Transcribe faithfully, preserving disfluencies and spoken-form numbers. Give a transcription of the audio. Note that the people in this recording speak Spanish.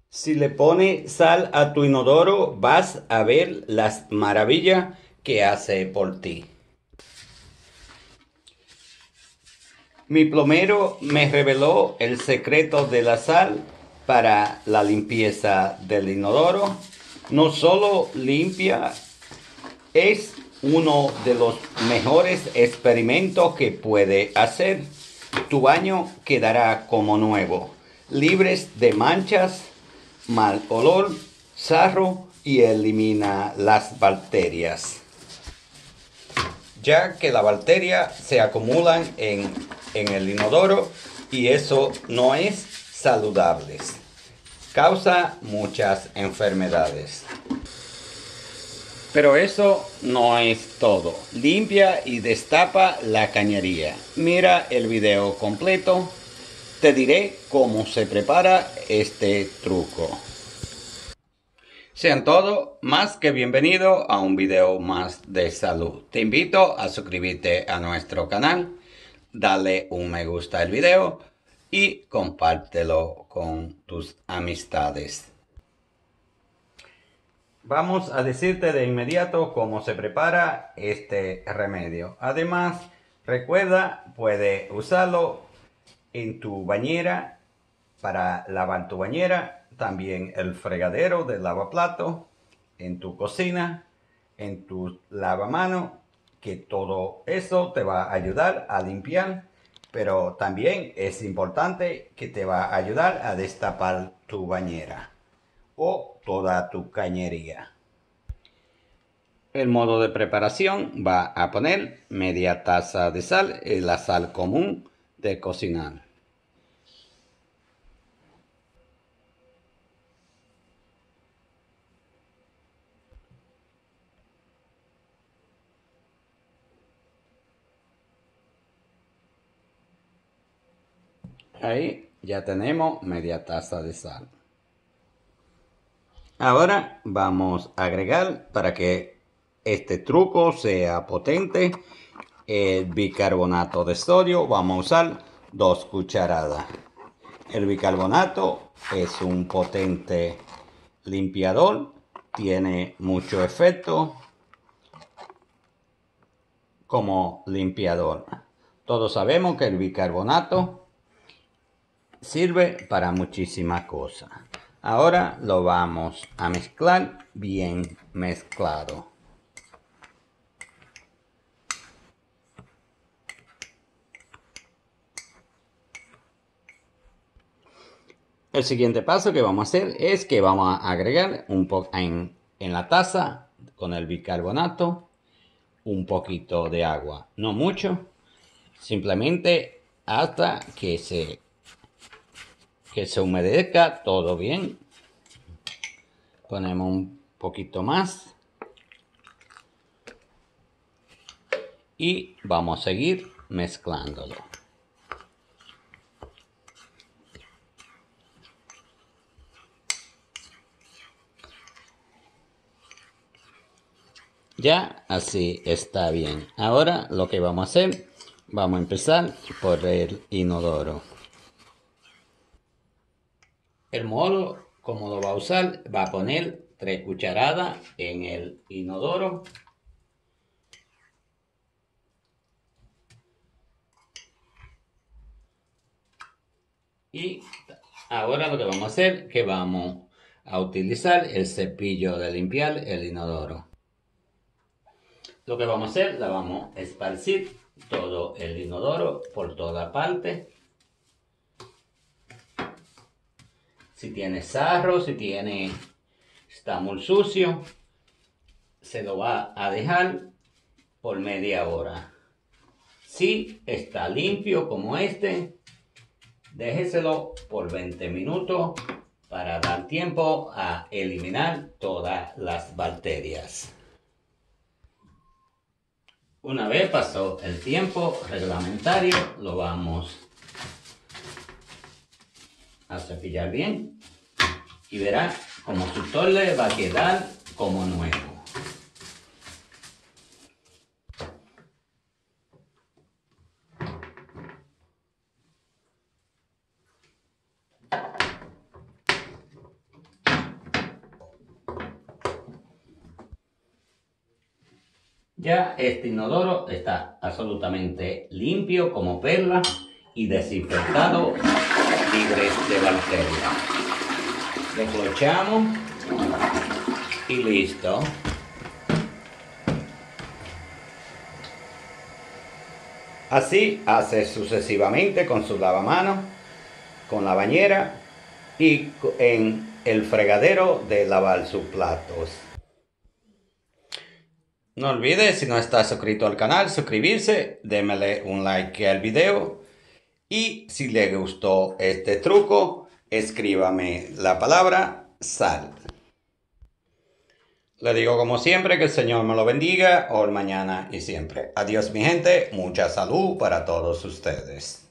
Si le pones sal a tu inodoro, vas a ver las maravillas que hace por ti. Mi plomero me reveló el secreto de la sal para la limpieza del inodoro. No solo limpia, es uno de los mejores experimentos que puede hacer. Tu baño quedará como nuevo, libres de manchas, mal olor, sarro y elimina las bacterias, ya que las bacterias se acumulan en, en el inodoro y eso no es saludable. Causa muchas enfermedades. Pero eso no es todo. Limpia y destapa la cañería. Mira el video completo. Te diré cómo se prepara este truco. Sean todos más que bienvenidos a un video más de salud. Te invito a suscribirte a nuestro canal, dale un me gusta al video y compártelo con tus amistades. Vamos a decirte de inmediato cómo se prepara este remedio. Además, recuerda, puedes usarlo en tu bañera para lavar tu bañera, también el fregadero de lavaplato, en tu cocina, en tu lavamanos, que todo eso te va a ayudar a limpiar, pero también es importante que te va a ayudar a destapar tu bañera o toda tu cañería. El modo de preparación va a poner media taza de sal, la sal común de cocinar. Ahí ya tenemos media taza de sal. Ahora vamos a agregar, para que este truco sea potente, el bicarbonato de sodio. Vamos a usar dos cucharadas. El bicarbonato es un potente limpiador, tiene mucho efecto como limpiador. Todos sabemos que el bicarbonato sirve para muchísimas cosas. Ahora lo vamos a mezclar bien mezclado. El siguiente paso que vamos a hacer es que vamos a agregar un poco en, en la taza con el bicarbonato un poquito de agua, no mucho, simplemente hasta que se que se humedezca todo bien. Ponemos un poquito más y vamos a seguir mezclándolo. Ya así está bien. Ahora lo que vamos a hacer, vamos a empezar por el inodoro. El modo, como lo va a usar, va a poner tres cucharadas en el inodoro. Y ahora lo que vamos a hacer es que vamos a utilizar el cepillo de limpiar el inodoro. Lo que vamos a hacer, la vamos a esparcir todo el inodoro por toda parte. Si tiene sarro, si tiene, está muy sucio, se lo va a dejar por media hora. Si está limpio como este, déjeselo por veinte minutos para dar tiempo a eliminar todas las bacterias. Una vez pasó el tiempo reglamentario, lo vamos a cepillar bien y verá como su tole va a quedar como nuevo. Ya este inodoro está absolutamente limpio como perla y desinfectado, libre de bacterias. Lo clochamos y listo. Así hace sucesivamente con su lavamanos, con la bañera y en el fregadero de lavar sus platos. No olvides, si no estás suscrito al canal, suscribirse, démele un like al video y si le gustó este truco, escríbame la palabra sal. Le digo como siempre que el Señor me lo bendiga, hoy, mañana y siempre. Adiós mi gente, mucha salud para todos ustedes.